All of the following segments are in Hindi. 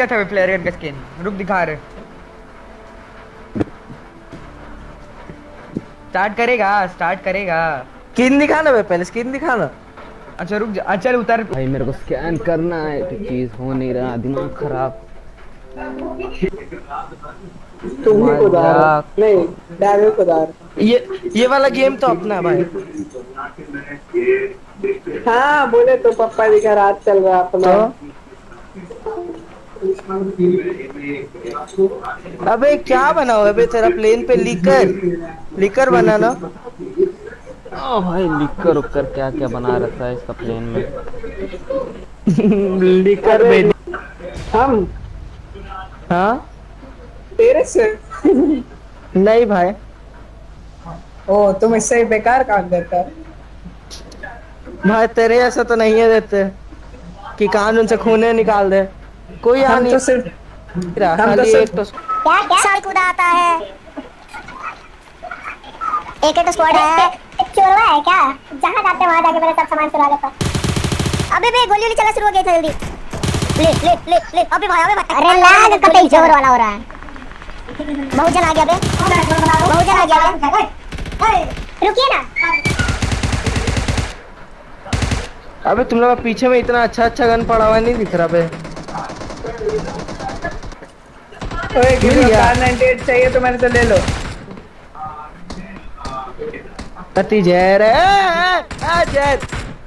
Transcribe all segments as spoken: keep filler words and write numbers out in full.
कितना था प्लेयर का स्किन? रुक दिखा रहे। स्टार्ट करेगा स्टार्ट करेगा स्किन दिखाना भाई, पहले स्किन दिखाना। अच्छा रुक जा, चल उतर भाई मेरे को स्कैन करना है तो चीज हो नहीं रहा, दिमाग खराब। तुम ही खुदार हो। नहीं डैमेज खुदार। ये ये वाला गेम तो अपना भाई। हाँ बोले तो पप्पा जी का राज चल रहा अपना तो? अबे क्या बनाओ अबे तेरा प्लेन पे लिकर लिकर बनाना। ओ भाई लिकर उकर क्या क्या बना रखा है इसका प्लेन में। लिकर में हम हाँ तेरे से नहीं भाई। ओ तुम इससे बेकार काम करता है भाई। तेरे ऐसा तो नहीं है देते कि कानून से खूने निकाल दे कोई। हम तो सिर्फ हम तो सिर्फ क्या क्या साल कूदा आता है। एक एक स्क्वाड है। चोरवा है क्या? जहाँ जाते वहाँ जाके मेरा सब सामान चुरा लेता। अबे बे गोली वाली चला शुरू हो गई था जल्दी। ले ले ले ले अबे भाई अबे भाई। अरे लाग कतई जोर वाला हो रहा है। बहुजन आ गया बे। बहुजन आ गया बे। रुकिए ना। अबे तुम लोग पीछे में इतना अच्छा अच्छा गन पड़ा हुआ नहीं दिख रहा बे। ओए कार नाइंटी एट चाहिए तो मैंने तो ले लो। कति जहर है आ जहर।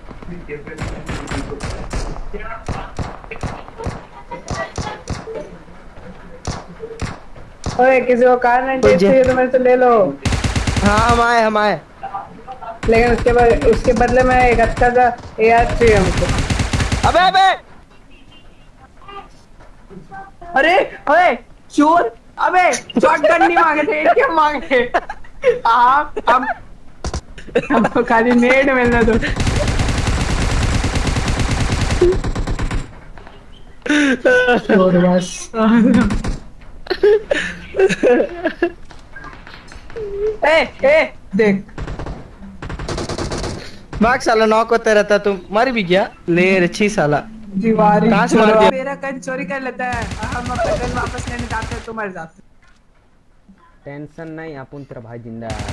ओए किसी को कार नाइंटी एट चाहिए तो मैंने तो ले लो। हाँ हम आए हम आए लेकिन उसके बाद उसके बदले में एक अच्छा सा एआर चाहिए हमको। अबे अबे अरे अरे चोर। अबे शॉटगन नहीं मांगे थे क्या मांगे? आप हम हमको खाली नेड मिलना दो। चोर बस। ए ए देख भाग साला नॉक होता रहता। तुम मर भी गया ले अच्छी साला। दीवारी कहाँ से मर गया? मेरा गन चोरी कर लेता है हम अपना गन वापस लेने जाते हैं तो मर जाते। टेंशन नहीं अपन तेरा भाई जिंदा है।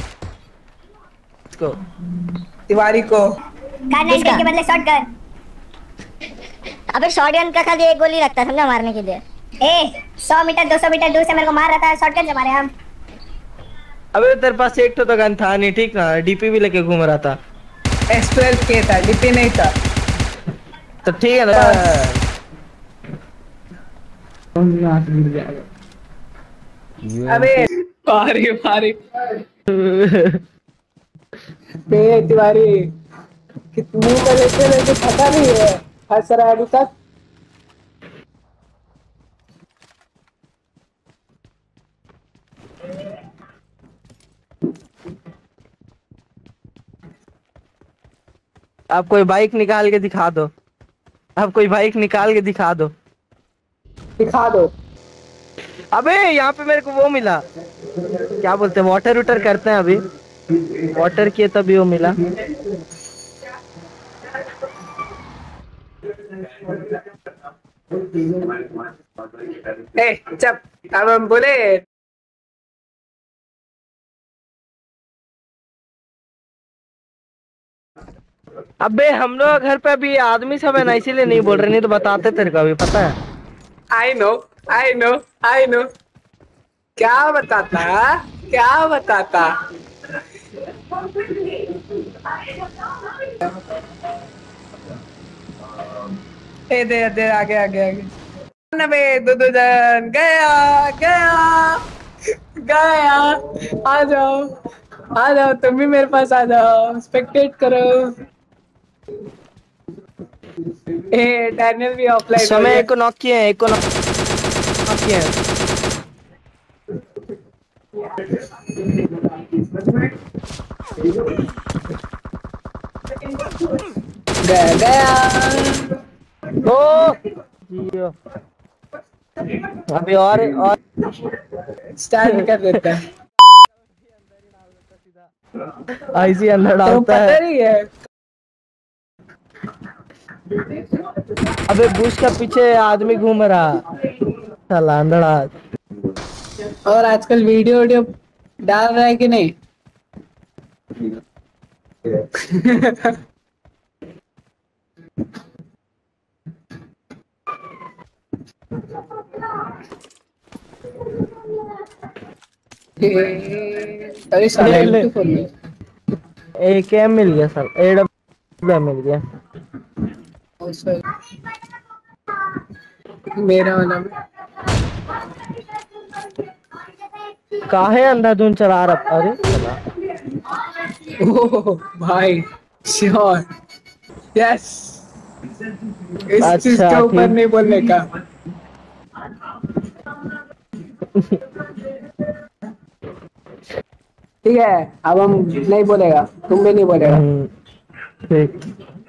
इसको तिवारी को कार्नाइट के बदले शॉटगन। अबे शॉटगन का खाली एक गोली लगता है समझा मारने के लिए। ए सौ मीटर दो सौ मीटर दूर से मेरे को मार रहा था शॉटगन से मारे हम। अबे तेरे पास एक तो गन था नहीं ठीक ना। डीपी भी लेके घूम रहा था। एस ट्वेल्व के था डीपी नहीं था तो ठीक है ना। अबे पारी पारी बे तिवारी कितनी का लेके लेके पता नहीं है हंस रहा है अभी तक। आप कोई बाइक निकाल के दिखा दो। आप कोई बाइक निकाल के दिखा दो दिखा दो। अबे यहाँ पे मेरे को वो मिला क्या बोलते हैं वाटर वूटर करते हैं अभी वाटर किए तभी वो मिला। ए चप अब हम बोले अबे हम लोग घर पे अभी आदमी सब है ना इसीलिए नहीं बोल रहे नहीं तो बताते तेरे को अभी पता है। I know I know I know क्या बताता क्या बताता। ए दे दे आगे आगे आगे नबे दो दो जन गया गया गया। आ जाओ आ जाओ तुम भी मेरे पास आ जाओ स्पेक्टेट करो। ए डैनियल भी ऑफलाइन समय एक को नॉक किए हैं एक को नॉक किए हैं। गया गया ओ जियो अभी और और स्टार्ट कर देता है। आईसी अंदर डालता है। पता नहीं है अबे बुश के पीछे आदमी घूम रहा साला अंधड़ा। और आजकल वीडियो वीडियो डाल रहा है कि नहीं? अरे साला ले ले एम टू फोर में एक एम मिल गया सर, एडब्ल्यू मिल गया। मेरा वाला में काहे अंधाधुन चला रहा? अरे साला ओह भाई श्योर यस, इस चीज के अच्छा ऊपर ठीक। नहीं बोलने का। ठीक है, अब हम नहीं बोलेगा, तुम भी नहीं बोलेगा। हम्म, ठीक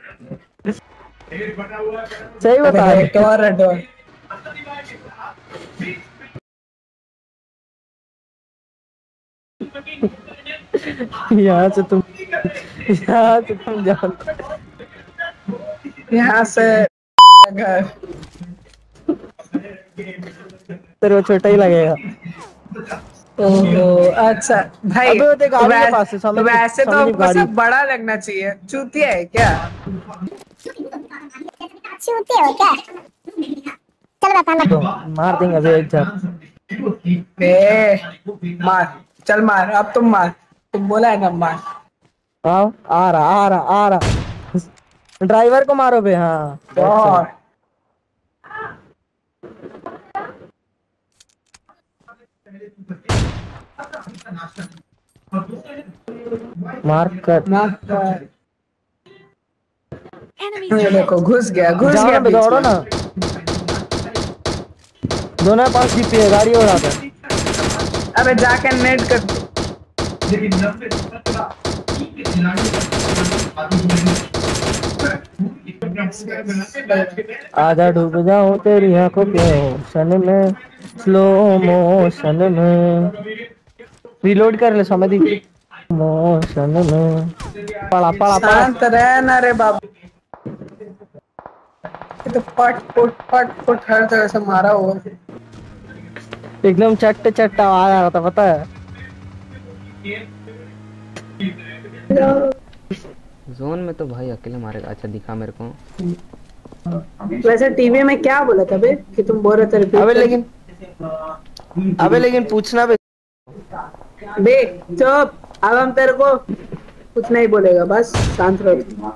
सही अरे बता भाई रहे। टोर है टोर। यहाँ से तुम यहाँ से तुम जाओ। यहाँ से घर तेरे को छोटा ही लगेगा। ओहो अच्छा भाई, अबे वो देख गाड़ी के वैस, पास है, समझ वैसे तो समझ हमको गाड़ी। सब बड़ा लगना चाहिए, चूतिया है क्या? चूते हो क्या? चल बता तो मार देंगे अभी एक जन। ए मार, चल मार, अब तुम मार, तुम बोला है ना मार। आओ आ रहा आ रहा आ रहा। ड्राइवर को मारो बे। हाँ अच्छा। और मार कर। ना ये देखो घुस गया, घुस जाओ गया ना बे, बीच दौड़ो में। ना। दोनों के पास जीपी है, गाड़ी उड़ा दे। अबे जाके नेट कर। आधा डूब जाऊं तेरी आंखों के ओशन में, स्लो मोशन में। रिलोड कर ले समझी। मोशन में पड़ा पड़ा पड़ा। शांत रह ना रे बाबू, ये तो पट पुट पट पुट हर तरह से मारा हुआ है। एकदम चट्ट चट्ट आवाज आ रहा था पता है। जोन में तो भाई अकेले मारेगा। अच्छा दिखा मेरे को। वैसे टीवी में क्या बोला था बे कि तुम बोल रहे थे repeat अबे कर? लेकिन अबे लेकिन पूछना बे। बे चुप, अब हम तेरे को कुछ नहीं बोलेगा, बस शांत रहो।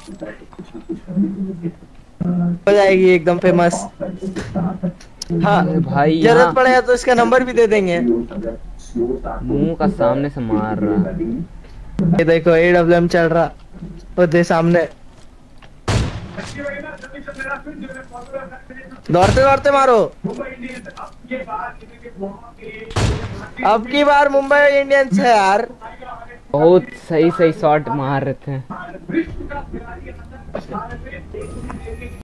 हो जाएगी एकदम फेमस। हाँ अरे भाई जरूरत यहाँ पड़ेगा तो इसका नंबर भी दे देंगे। मुंह का सामने से मार रहा। ये देखो ए डब्ल्यू एम चल रहा वो दे सामने। दौड़ते दौड़ते मारो। अब की बार मुंबई इंडियंस है यार। बहुत सही सही शॉट मार रहे थे।